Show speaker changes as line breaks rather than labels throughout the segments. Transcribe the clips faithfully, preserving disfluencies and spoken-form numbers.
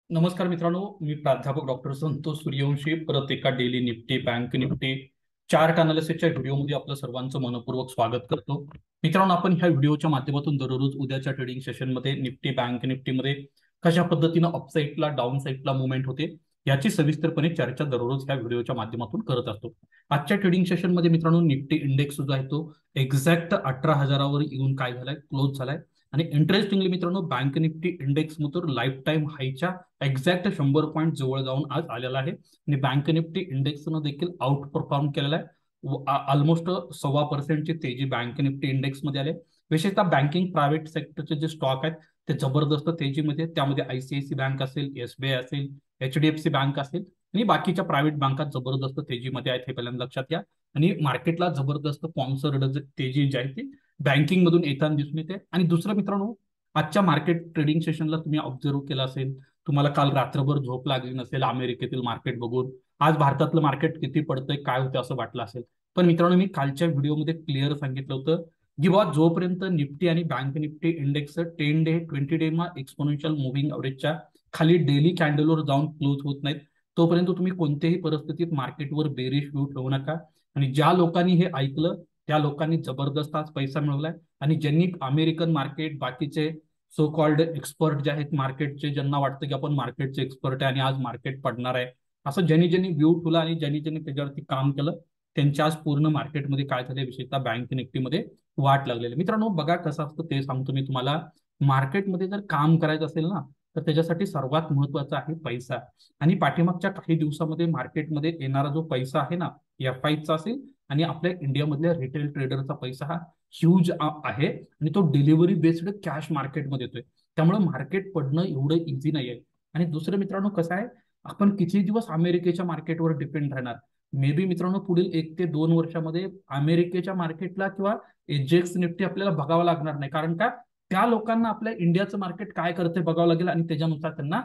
नमस्कार मित्रांनो, मी प्राध्यापक डॉक्टर संतोष सूर्यवंशी परत एका daily nifty bank nifty chart अनालिसिसच्या व्हिडिओमध्ये आपलं सर्वांचं मनपूर्वक स्वागत करतो. मित्रांनो, आपण ह्या व्हिडिओच्या माध्यमातून दररोज उद्याच्या ट्रेडिंग सेशनमध्ये निफ्टी बँक निफ्टीमध्ये कशा पद्धतीनं अपसाईडला डाऊन साईडला मुवमेंट होते याची सविस्तरपणे चर्चा दररोज ह्या व्हिडिओच्या माध्यमातून करत असतो. आजच्या ट्रेडिंग सेशनमध्ये मित्रांनो निफ्टी इंडेक्स सुद्धा आहे तो एक्झॅक्ट अठरा हजारावर येऊन काय झालाय, क्लोज झालाय. आणि इंटरेस्टिंगली मित्रांनो बँक निफ्टी इंडेक्स मधून लाईफ टाईम हायच्या एक्झॅक्ट शंभर पॉईंट जवळ जाऊन आज आलेला आहे आणि बँक निफ्टी इंडेक्सनं देखील आउट परफॉर्म केलेला आहे. ऑलमोस्ट सव्वा पर्सेंटची तेजी बँक निफ्टी इंडेक्समध्ये आले. विशेषतः बँकिंग प्रायव्हेट सेक्टरचे जे स्टॉक आहेत ते जबरदस्त तेजीमध्ये, त्यामध्ये आयसीआयसी बँक असेल, एसबीआय असेल, एचडीएफसी बँक असेल आणि बाकीच्या प्रायव्हेट बँका जबरदस्त तेजीमध्ये आहेत हे पहिल्यांदा लक्षात घ्या. आणि मार्केटला जबरदस्त स्पॉन्सर्ड तेजी जी आहे ती बँकिंग मधून येताना दिसून येते. आणि दुसरं मित्रांनो, आजच्या मार्केट ट्रेडिंग सेशनला तुम्ही ऑब्झर्व केलं असेल, तुम्हाला काल रात्रभर झोप लागली नसेल अमेरिकेतील मार्केट बघून, आज भारतातलं मार्केट किती पडतंय काय होतं असं वाटलं असेल. पण मित्रांनो, मी कालच्या व्हिडिओमध्ये क्लिअर सांगितलं होतं की बाबा जोपर्यंत निफ्टी आणि bank nifty index ten day twenty day MA exponential moving अवरेजच्या खाली डेली कॅन्डलवर जाऊन क्लोज होत नाहीत तोपर्यंत तुम्ही कोणत्याही परिस्थितीत मार्केटवर बेरिश व्ह्यू ठेवू नका. आणि ज्या लोकांनी हे ऐकलं त्या लोकांनी जबरदस्त आज पैसा मिळवलाय. आणि ज्यांनी अमेरिकन मार्केट, बाकीचे सो कॉल्ड एक्सपर्ट जे आहेत मार्केटचे, ज्यांना वाटतं की आपण मार्केटचे एक्सपर्ट आहे आणि आज मार्केट पडणार आहे, असं ज्यांनी ज्यांनी व्ह्यू ठेवला आणि ज्यांनी ज्यांनी त्याच्यावरती काम केलं त्यांच्या आज पूर्ण मार्केटमध्ये काय झालं, विशेषतः बँक निफ्टीमध्ये वाट लागलेली. मित्रांनो बघा कसं असतं ते सांगतो मी तुम्हाला. मार्केटमध्ये जर काम करायचं असेल ना तर त्याच्यासाठी सर्वात महत्वाचा आहे पैसा. आणि पाठीमागच्या काही दिवसामध्ये मार्केटमध्ये येणारा जो पैसा आहे ना, एफ आयचा असेल आणि आपल्या इंडियामधल्या रिटेल ट्रेडरचा पैसा हा ह्यूज आहे आणि तो डिलिव्हरी बेस्ड कॅश मार्केटमध्ये येतोय. त्यामुळे मार्केट पडणं एवढं इझी नाही आहे. आणि दुसरं मित्रांनो कसं आहे, आपण किती दिवस अमेरिकेच्या मार्केटवर डिपेंड राहणार. मे बी मित्रांनो पुढील एक ते दोन वर्षामध्ये अमेरिकेच्या मार्केटला किंवा एजेक्स निफ्टी आपल्याला बघावं लागणार नाही. कारण का, त्या लोकांना आपल्या इंडियाचं मार्केट काय करते बघावं लागेल आणि त्याच्यानुसार त्यांना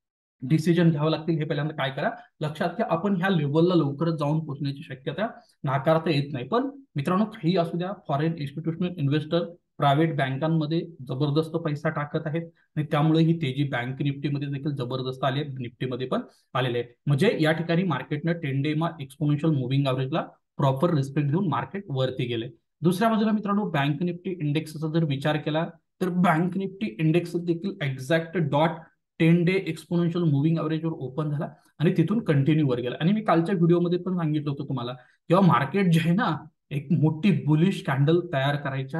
डिसिजन घ्यावं लागतील. हे पहिल्यांदा काय करा लक्षात घ्या, आपण ह्या लेवलला लवकरच जाऊन पोहोचण्याची शक्यता नाकारता येत नाही. पण मित्रांनो काही असू द्या, फॉरेन इन्स्टिट्यूशनल इन्व्हेस्टर प्रायव्हेट बँकांमध्ये जबरदस्त पैसा टाकत आहेत आणि त्यामुळे ही तेजी बँक निफ्टीमध्ये देखील जबरदस्त आली आहे, निफ्टीमध्ये पण आलेले आहे. म्हणजे या ठिकाणी मार्केटनं ten day MA exponential moving ॲव्हरेजला प्रॉपर रिस्पेक्ट देऊन मार्केट वरती गेले. दुसऱ्या बाजूला मित्रांनो बँक निफ्टी इंडेक्सचा जर विचार केला तर बँक निफ्टी इंडेक्स देखील exact dot ten day exponential moving ॲव्हरेजवर ओपन झाला आणि तिथून कंटिन्यू वर गेला. आणि मी कालच्या व्हिडिओमध्ये पण सांगितलं होतं तुम्हाला, जेव्हा मार्केट जे आहे ना एक मोठी बुलिश कॅन्डल तयार करायच्या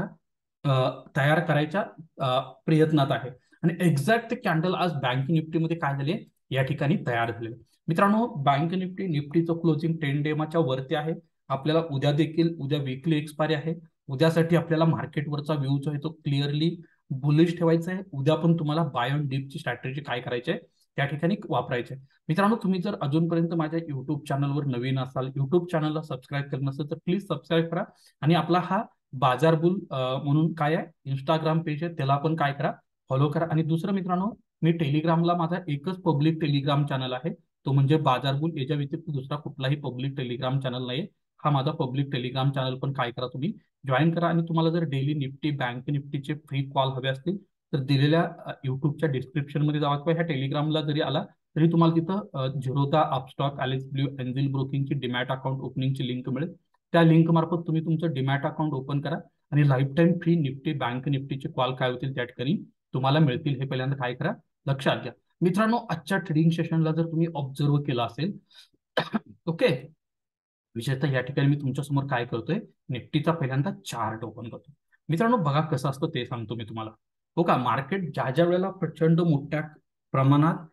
तयार करायच्या प्रयत्नात आहे. आणि एक्झॅक्ट कॅन्डल आज बँक निफ्टीमध्ये काय झाले या ठिकाणी तयार झाले. मित्रांनो बँक निफ्टी निफ्टीचं क्लोजिंग टेन डेमाच्या वरती आहे. आपल्याला उद्या देखील, उद्या वीकली एक्सपायरी आहे, उद्यासाठी आपल्याला मार्केटवरचा व्ह्यू जो आहे तो क्लिअरली बुलिश ठेवायचा आहे. उद्या पण तुम्हाला बाय ऑन डीपची स्ट्रॅटेजी काय करायची आहे त्या ठिकाणी वापरायचे. मित्रांनो तुम्ही जर अजूनपर्यंत माझ्या युट्यूब चॅनलवर नवीन असाल, युट्यूब चॅनलला सबस्क्राईब केलं नसेल तर प्लीज सबस्क्राईब करा. आणि आपला हा बाजार बुल म्हणून काय आहे इंस्टाग्राम पेज आहे त्याला पण काय करा, फॉलो करा. आणि दुसरं मित्रांनो, मी टेलिग्रामला माझा एकच पब्लिक टेलिग्राम चॅनल आहे, तो म्हणजे बाजार बुल. याच्या व्यतिरिक्त दुसरा कुठलाही पब्लिक टेलिग्राम चॅनल नाही. हा माझा पब्लिक टेलिग्राम चॅनल पण काय करा तुम्ही जॉईन करा. आणि तुम्हाला जर डेली निफ्टी बँक निफ्टीचे फ्री कॉल हवे असतील तर दिलेल्या युट्यूबच्या डिस्क्रिप्शनमध्ये जावा किंवा ह्या टेलिग्रामला जरी आला तरी तुम्हाला तिथं Zerodha upstox alice blue angel ब्रोकिंगची डीमॅट अकाउंट ओपनिंगची लिंक मिळेल. त्या लिंक मार्फत तुम्ही तुमचं डीमॅट अकाउंट ओपन करा आणि life time free nifty bank निफ्टीचे कॉल काय होतील त्या ठिकाणी तुम्हाला मिळतील. हे पहिल्यांदा काय करा लक्षात घ्या. मित्रांनो आजच्या ट्रेडिंग सेशनला जर तुम्ही ऑब्झर्व केलं असेल ओके, विशेषतः या ठिकाणी मी तुमच्या समोर काय करतोय, निफ्टीचा पहिल्यांदा चार्ट ओपन करतो. मित्रांनो बघा कसं असतं ते सांगतो मी तुम्हाला. हो का, मार्केट ज्या ज्या वेळेला प्रचंड मोठ्या प्रमाणात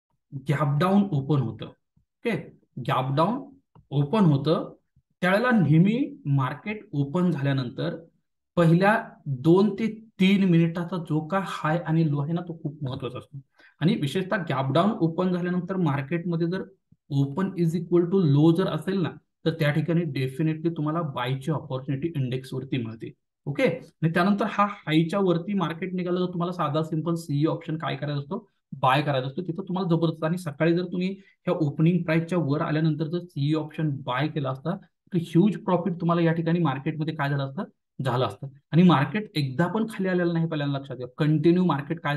गॅप डाऊन ओपन होतं, ओके गॅप डाऊन ओपन होतं त्यावेळेला नेहमी मार्केट ओपन झाल्यानंतर पहिल्या दोन ते तीन मिनिटाचा जो का हाय आणि लो आहे ना तो खूप महत्वाचा असतो. आणि विशेषतः गॅप डाऊन ओपन झाल्यानंतर मार्केटमध्ये जर open is equal to low जर असेल ना तर त्या ठिकाणी डेफिनेटली तुम्हाला बायची ऑपॉर्च्युनिटी इंडेक्स वरती मिळते. ओके, आणि त्यानंतर हा हायच्या वरती मार्केट निघालं तर तुम्हाला साधा सिंपल सीई ऑप्शन काय करायचा असतो, बाय करायचा असतो. तिथं तुम्हाला जबरदस्त. आणि सकाळी जर तुम्ही ह्या ओपनिंग प्राइसच्या वर आल्यानंतर जर सीई ऑप्शन बाय केला असता तर ह्यूज प्रॉफिट तुम्हाला या ठिकाणी मार्केटमध्ये काय झालं असतं, झालं असतं. आणि मार्केट एकदा पण खाली आलेलं नाही, पहिल्यांदा लक्षात घ्या. कंटिन्यू मार्केट काय झालंय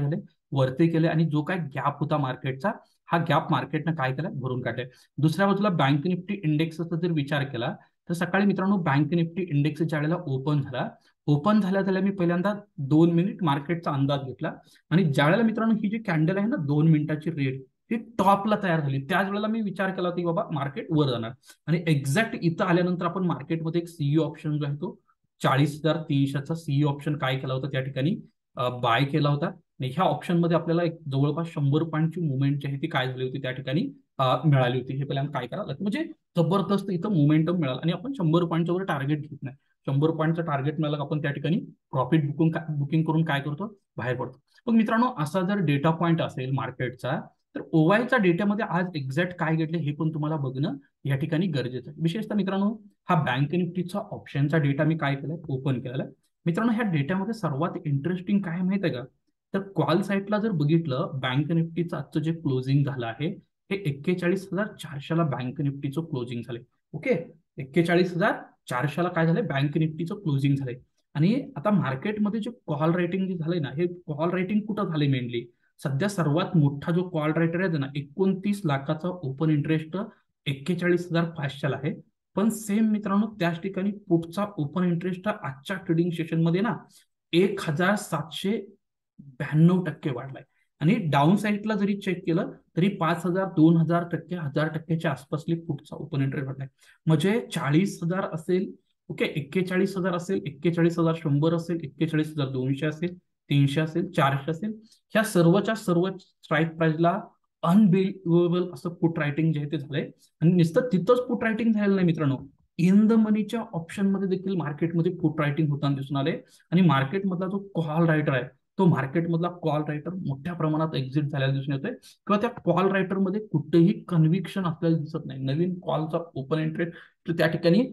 वरती केले आणि जो काय गॅप होता मार्केटचा हा गॅप मार्केटनं काय केला भरून काढलाय. दुसऱ्या बाजूला बँक निफ्टी इंडेक्सचा जर विचार केला तर सकाळी मित्रांनो बँक निफ्टी इंडेक्स ज्या वेळेला ओपन झाला ओपन झाल्या झाल्या मी पहिल्यांदा दोन मिनिट मार्केटचा अंदाज घेतला आणि ज्या वेळेला मित्रांनो ही जी कॅन्डल आहे ना दोन मिनिटाची रेट ही टॉपला तयार झाली त्याच वेळेला मी विचार केला की बाबा मार्केट वर जाणार आणि एक्झॅक्ट इथं आल्यानंतर आपण मार्केटमध्ये एक सीईओ ऑप्शन जो आहे तो चाळीस हजार तीनशेचा सीईओ ऑप्शन काय केला होता त्या ठिकाणी बाय केला होता आणि ह्या ऑप्शन मध्ये आपल्याला एक जवळपास शंभर पॉईंटची मुवमेंट जी आहे ती काय झाली होती त्या ठिकाणी मिळाली होती. हे पहिल्यांदा काय करावं लागतं म्हणजे जबरदस्त इथं मुवमेंटम मिळाला आणि आपण शंभर पॉईंटच्या वर टार्गेट घेत नाही. शंभर पॉईंटचं टार्गेट मिळालं आपण त्या ठिकाणी प्रॉफिट बुकिंग बुकिंग करून काय करतो बाहेर पडतो. मग मित्रांनो असा जर डेटा पॉईंट असेल मार्केटचा तर ओवायच्या डेटामध्ये आज एक्झॅक्ट काय घडले हे पण तुम्हाला बघणं या ठिकाणी गरजेचं आहे. विशेषतः मित्रांनो हा बँक निफ्टीचा ऑप्शनचा डेटा मी काय केलाय ओपन केलेला आहे. मित्रांनो ह्या डेटामध्ये सर्वात इंटरेस्टिंग काय माहिती आहे का तर कॉल साईटला जर बघितलं बँक निफ्टीचं आजचं जे क्लोजिंग झालं आहे हे एक्केचाळीस हजार चारशेला बँक निफ्टीचं क्लोजिंग झाले. ओके एक्केचाळीस हजार चारशेला काय झालंय बँक निफ्टीचं क्लोजिंग झालंय आणि आता मार्केटमध्ये जे कॉल रेटिंग जे झालंय ना हे कॉल रेटिंग कुठं झालंय मेनली सध्या सर्वात मोठा जो कॉल रायटर आहे ना एकोणतीस लाखाचा ओपन इंटरेस्ट एक्केचाळीस हजार पाचशेला आहे. पण सेम मित्रांनो त्याच ठिकाणी पुढचा ओपन इंटरेस्ट आजच्या ट्रेडिंग सेशन मध्ये ना एक हजार सातशे ब्याण्णव टक्के वाढलाय आणि डाऊन साईडला जरी चेक केलं तरी पाच हजार दोन हजार टक्के हजार टक्क्याच्या आसपासली पुढचा ओपन इंटरेस्ट वाढलाय. म्हणजे चाळीस हजार असेल ओके एक्केचाळीस हजार असेल एक्केचाळीस हजार शंभर असेल एक्केचाळीस हजार दोनशे असेल तीनशे असेल चारशे असेल ह्या सर्वच्या सर्व स्ट्राईक प्राइसला अनबिलिव्हेबल असं पुट रायटिंग जे आहे ते झालंय आणि नुसतं तिथंच पुट रायटिंग झालेलं नाही मित्रांनो इन द मनीच्या ऑप्शन मध्ये देखील मार्केटमध्ये पुट रायटिंग होताना दिसून आले आणि मार्केटमधला जो कॉल रायटर आहे तो मार्केटमधला कॉल रायटर मोठ्या प्रमाणात एक्झिट झाल्याला दिसून येतोय किंवा त्या कॉल रायटरमध्ये कुठेही कन्व्हिक्शन आपल्याला दिसत नाही. नवीन कॉलचा ओपन इंटरेस्ट त्या ठिकाणी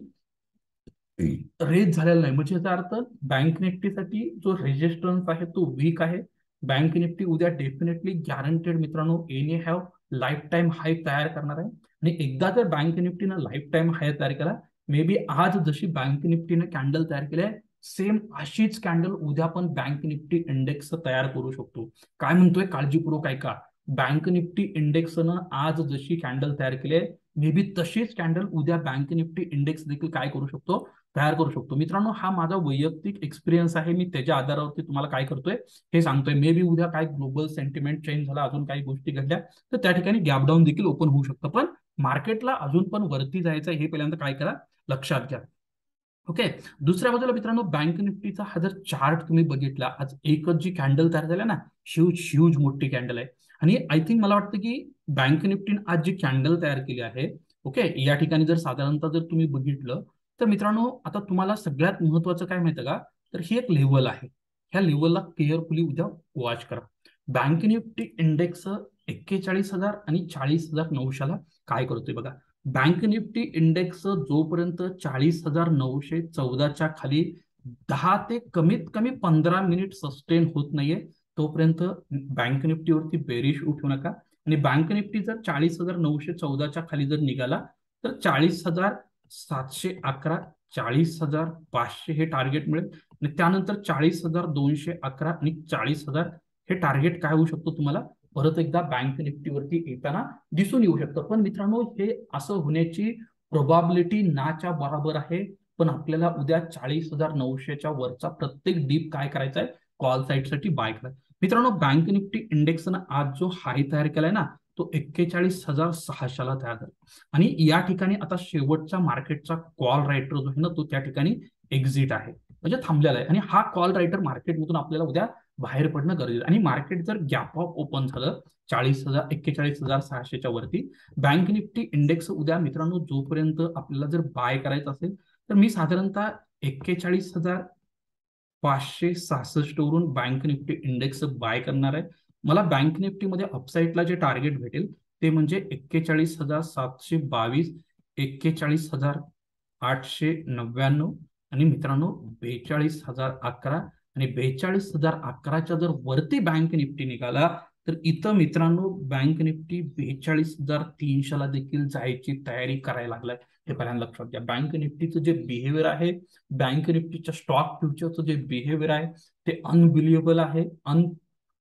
रेज झालेला नाही. म्हणजे याचा अर्थ बँक निफ्टीसाठी जो रेजिस्टन्स आहे तो वीक आहे. बँक निफ्टी उद्या डेफिनेटली गॅरंटेड मित्रांनो anyhow life time high तयार करणार आहे आणि एकदा जर बँक निफ्टीनं लाईफ टाईम हाय तयार केला मे बी आज जशी बँक निफ्टीनं कॅन्डल तयार केली आहे सेम अशीच कॅन्डल उद्या पण बँक निफ्टी इंडेक्स तयार करू शकतो. काय म्हणतोय काळजीपूर्वक ऐका बँक निफ्टी इंडेक्सनं आज जशी कॅन्डल तयार केली आहे मे बी तशीच कॅन्डल उद्या बँक निफ्टी इंडेक्स देखील काय करू शकतो तयार करू शकतो. मित्रांनो हा माझा वैयक्तिक एक्सपिरियन्स आहे मी त्याच्या आधारावरती तुम्हाला काय करतोय हे सांगतोय. मे बी उद्या काय ग्लोबल सेंटिमेंट चेंज झाला अजून काही गोष्टी घडल्या तर त्या ठिकाणी गॅप डाऊन देखील ओपन होऊ शकतं पण मार्केटला अजून पण वरती जायचं हे पहिल्यांदा काय करा लक्षात घ्या. ओके दुसऱ्या बाजूला मित्रांनो बँक निफ्टीचा हा जर चार्ट तुम्ही बघितला आज एकच जी कॅन्डल तयार झाल्या ना ह्यूज ह्यूज मोठी कॅन्डल आहे आणि आय थिंक मला वाटतं की बँक निफ्टीने आज जी कॅन्डल तयार केली आहे ओके या ठिकाणी जर साधारणतः जर तुम्ही बघितलं तर मित्रांनो आता तुम्हाला सगळ्यात महत्वाचं काय माहिती का तर ही एक लेवल आहे ह्या लेवलला केअरफुली उद्या वॉच करा. बँक निफ्टी इंडेक्स एक्केचाळीस हजार आणि चाळीस हजार नऊशेला काय करतोय बघा. बँक निफ्टी इंडेक्स जोपर्यंत चाळीस हजार नऊशे चौदाच्या खाली दहा ते कमीत कमी पंधरा मिनिट सस्टेन होत नाहीये तोपर्यंत बँक निफ्टीवरती बेरिश उठू नका आणि बँक निफ्टी जर चाळीस हजार नऊशे चौदाच्या खाली जर निघाला तर चाळीस हजार सातशे अकरा चाळीस हजार पाचशे हे टार्गेट मिळेल आणि त्यानंतर चाळीस हजार दोनशे अकरा आणि चाळीस हजार हे टार्गेट काय होऊ शकतो तुम्हाला परत एकदा बँक निफ्टीवरती येताना दिसून येऊ शकतं. पण मित्रांनो हे असं होण्याची प्रोबॅबिलिटी नाच्या बरोबर आहे पण आपल्याला उद्या चाळीस हजार नऊशेच्या वरचा प्रत्येक डीप काय करायचा आहे कॉल साईडसाठी बाय करायचं. मित्रांनो बँक निफ्टी इंडेक्सनं आज जो हाय तयार केलाय ना तो एक्केचाळीस हजार सहाशेला तयार झाला आणि या ठिकाणी आता शेवटचा मार्केटचा कॉल रायटर जो आहे ना तो त्या ठिकाणी एक्झिट आहे म्हणजे थांबलेला आहे आणि हा कॉल रायटर मार्केटमधून आपल्याला उद्या बाहेर पडणं गरजेचं आणि मार्केट जर गॅप ऑफ ओपन झालं चाळीस हजार एक्केचाळीस हजार सहाशेच्या वरती बँक निफ्टी इंडेक्स उद्या मित्रांनो जोपर्यंत आपल्याला जर बाय करायचं असेल तर मी साधारणतः एक्केचाळीस हजार पाचशे सहासष्ट वरून बँक निफ्टी इंडेक्स बाय करणार आहे. मला बँक निफ्टीमध्ये अपसाईडला जे टार्गेट भेटेल ते म्हणजे एक्केचाळीस हजार सातशे बावीस एक्केचाळीस हजार आठशे नव्याण्णव आणि मित्रांनो बेचाळीस हजार अकरा आणि बेचाळीस हजार अकराच्या जर वरती बँक निफ्टी निघाला तर इथं मित्रांनो बँक निफ्टी बेचाळीस हजार तीनशेला देखील जायची तयारी करायला लागलाय हे पहिल्यांदा लक्षात घ्या. बँक निफ्टीचं जे बिहेवियर आहे बँक निफ्टीच्या स्टॉक फ्युचरचं जे बिहेवियर आहे ते अनबिलिव्हेबल आहे अन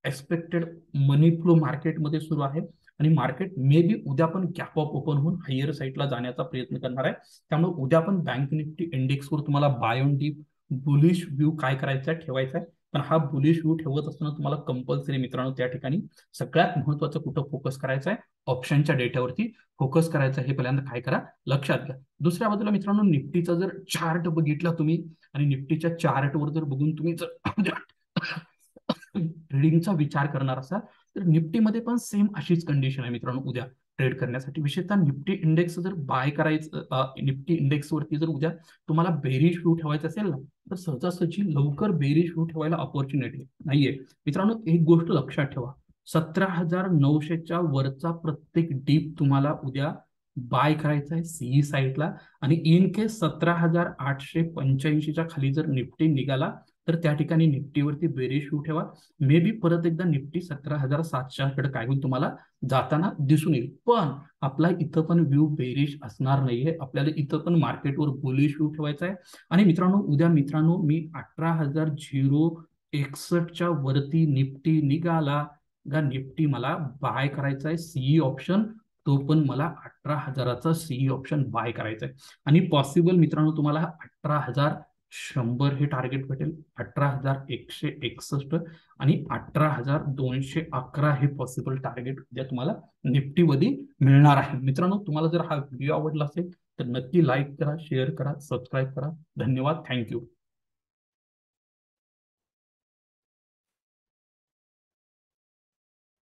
एक्सपेक्टेड मनी फ्लो मार्केटमध्ये सुरू आहे आणि मार्केट मे बी उद्या पण गॅप अप ओपन होऊन हायर साईडला जाण्याचा प्रयत्न करणार आहे. त्यामुळे उद्या पण बँक निफ्टी इंडेक्सवर तुम्हाला buy on dip bullish view काय करायचा आहे, ठेवायचा आहे. पण हा बुलिश व्ह्यू ठेवत असताना तुम्हाला कंपल्सरी मित्रांनो त्या ठिकाणी सगळ्यात महत्त्वाचं कुठं फोकस करायचं आहे, ऑप्शनच्या डेटावरती फोकस करायचं हे पहिल्यांदा काय करा लक्षात घ्या. दुसऱ्या बाजूला मित्रांनो निफ्टीचा जर चार्ट बघितला तुम्ही आणि निफ्टीच्या चार्टवर जर बघून तुम्ही जर ट्रेडिंगचा विचार करणार असाल तर निफ्टीमध्ये पण सेम अशीच कंडिशन आहे मित्रांनो उद्या ट्रेड करण्यासाठी. विशेषतः निफ्टी इंडेक्स जर बाय करायचं, निफ्टी इंडेक्सवरती जर उद्या तुम्हाला बेरिश व्ह्यू ठेवायचा असेल ना तर सहजासहजी लवकर बेरिश व्ह्यू ठेवायला ऑपॉर्च्युनिटी नाहीये मित्रांनो. एक गोष्ट लक्षात ठेवा, सतरा हजार नऊशेच्या वरचा प्रत्येक डीप तुम्हाला उद्या बाय करायचा आहे सीई साईडला. आणि इन केस सतरा हजार आठशे पंच्याऐंशीच्या खाली जर निफ्टी निघाला तर त्या ठिकाणी निफ्टीवरती बेरिश व्ह्यू ठेवा. मे बी परत एकदा निफ्टी सतरा हजार सातशे कडे काय होईल तुम्हाला जाताना दिसून येईल. पण आपला इथं पण व्ह्यू बेरिश असणार नाहीये, आपल्याला इथं पण मार्केटवर बुलिश व्ह्यू ठेवायचा आहे. आणि मित्रांनो उद्या मित्रांनो मी अठरा हजार झिरो एकसष्टच्या वरती निफ्टी निघाला का निफ्टी मला बाय करायचा आहे सीई ऑप्शन, तो पण मला अठरा हजाराचा सीई ऑप्शन बाय करायचा आहे. आणि पॉसिबल मित्रांनो तुम्हाला अठरा हजार शंभर हे टार्गेट भेटेल, अठरा हजार एकशे एकसष्ट आणि अठरा हजार दोनशे अकरा हे पॉसिबल टार्गेट उद्या तुम्हाला निफ्टीमध्ये मिळणार आहे. मित्रांनो तुम्हाला जर हा व्हिडिओ आवडला असेल तर नक्की लाईक करा, शेअर करा, सबस्क्राईब करा. धन्यवाद, थँक्यू.